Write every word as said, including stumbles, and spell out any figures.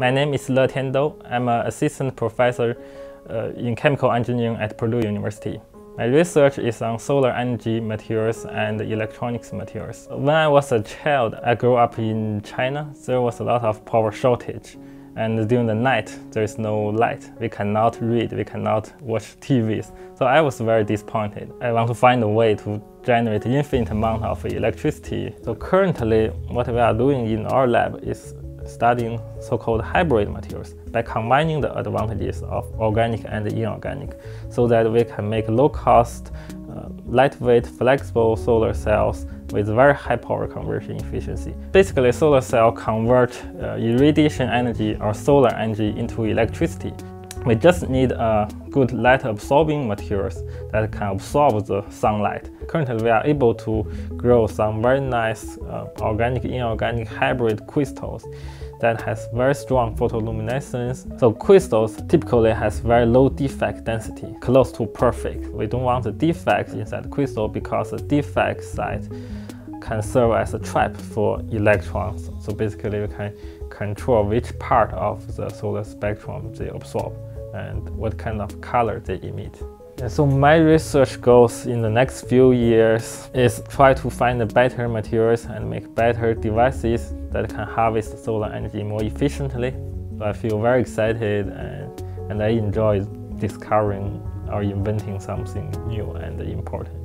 My name is Letian Dou. I'm an assistant professor uh, in chemical engineering at Purdue University. My research is on solar energy materials and electronics materials. When I was a child, I grew up in China. There was a lot of power shortage. And during the night, there is no light. We cannot read, we cannot watch T Vs. So I was very disappointed. I want to find a way to generate infinite amount of electricity. So currently, what we are doing in our lab is studying so-called hybrid materials by combining the advantages of organic and inorganic so that we can make low-cost, uh, lightweight, flexible solar cells with very high power conversion efficiency. Basically, solar cell convert uh, irradiation energy or solar energy into electricity. We just need uh, good light-absorbing materials that can absorb the sunlight. Currently, we are able to grow some very nice uh, organic, inorganic hybrid crystals that has very strong photoluminescence. So crystals typically has very low defect density, close to perfect. We don't want the defects inside the crystal because the defect site can serve as a trap for electrons. So basically, we can control which part of the solar spectrum they absorb and what kind of color they emit. And so my research goals in the next few years is try to find better materials and make better devices that can harvest solar energy more efficiently. So I feel very excited and, and I enjoy discovering or inventing something new and important.